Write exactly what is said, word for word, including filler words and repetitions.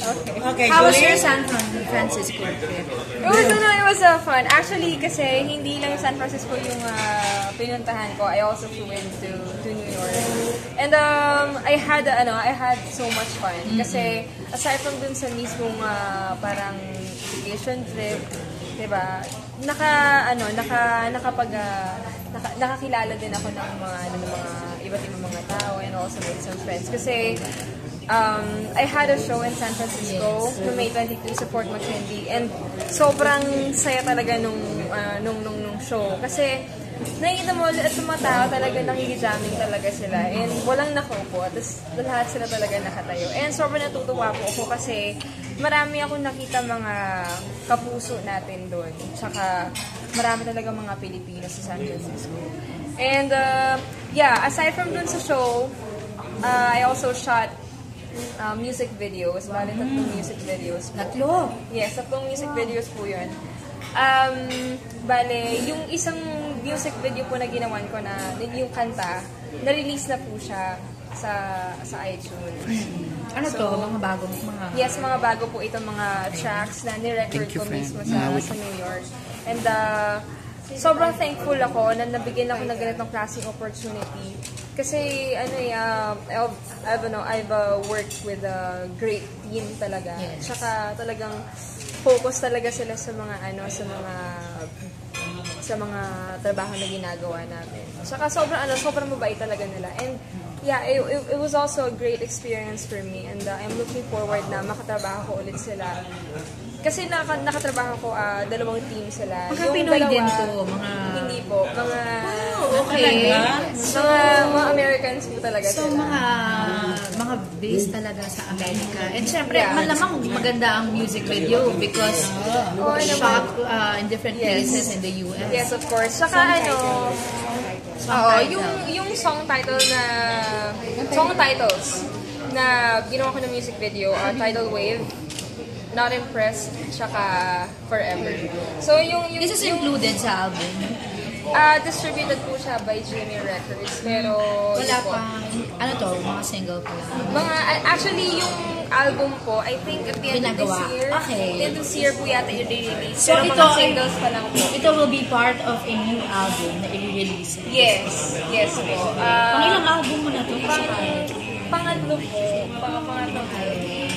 Okay. Okay, How was Julie? your San Francisco trip? It was, no, it was uh, fun. Actually, kasi hindi lang San Francisco yung uh, pinuntahan ko. I also flew into to New York. And um, I had, uh, ano, I had so much fun. Kasi aside from dun sa mismong uh, parang vacation trip, diba, naka, ano, naka, nakapag, uh, naka, nakakilala din ako ng mga, ano, ng mga iba't ibang mga tao and also made some friends. Kasi, Um, I had a show in San Francisco yes. no May twenty-two sa Fort McKinley and sobrang saya talaga nung, uh, nung, nung, nung show kasi nakikita mo at mga tao talaga nakikijamming talaga sila and walang nakaupo at lahat sila talaga nakatayo and sobrang natutuwa po ako kasi marami akong nakita mga kapuso natin doon tsaka marami talaga mga Pilipino sa San Francisco and uh, yeah, aside from doon sa show uh, I also shot Uh, music videos, bali tatlong music videos po. Tatlo? Yes, tatlong music videos po yun. Um, bale, yung isang music video po na ginawan ko na, yung kanta, na-release na po siya sa sa iTunes. Ano so, to? Mga bagong mga... Yes, mga bago po itong mga tracks na ni-record ko mismo sa, sa New York. And uh, sobrang thankful ako na nabigyan ako ng ganitong klaseng opportunity. Kasi ano eh, uh, I've, I've, know, I've uh, worked with a great team talaga. Yes. Tsaka talagang focus talaga sila sa mga ano, sa mga sa mga trabaho na ginagawa natin. Tsaka sobrang ano, sobrang mabait talaga nila. And yeah, it, it, it was also a great experience for me and uh, I'm looking forward na makatrabaho ko ulit sila. Kasi naka, nakatrabaho ko, uh, dalawang team sila. Mga Pinoy din to, mga... Hindi po, mga... Oh, okay. So, mga, mga Americans po talaga so, sila. So, mga mga based talaga sa Amerika. And syempre, yeah. malamang maganda ang music video because oh, shot uh, in different yes. places in the U S. Yes, of course. Saka ano... Oo, yung, yung song title na... Song titles na ginawa ko ng music video, uh, Tidal Wave, Not Impressed, tsaka Forever. So, yung... yung This is yung, included sa album? Uh, distributed po siya by Jimmy Records, pero... Wala pang... Ano to? Mga single pa lang? Mga... Actually, yung album po, I think at the end Pinagawa. of this year, Okay. at the end of this year po yata yung re-release. So, pero ito, mga singles pa lang po. Ito will be part of a new album na i-release. Yes, yes po. Uh, Pang ilang album mo na to? Pang, pangatlo po. Pang, pangatlo po.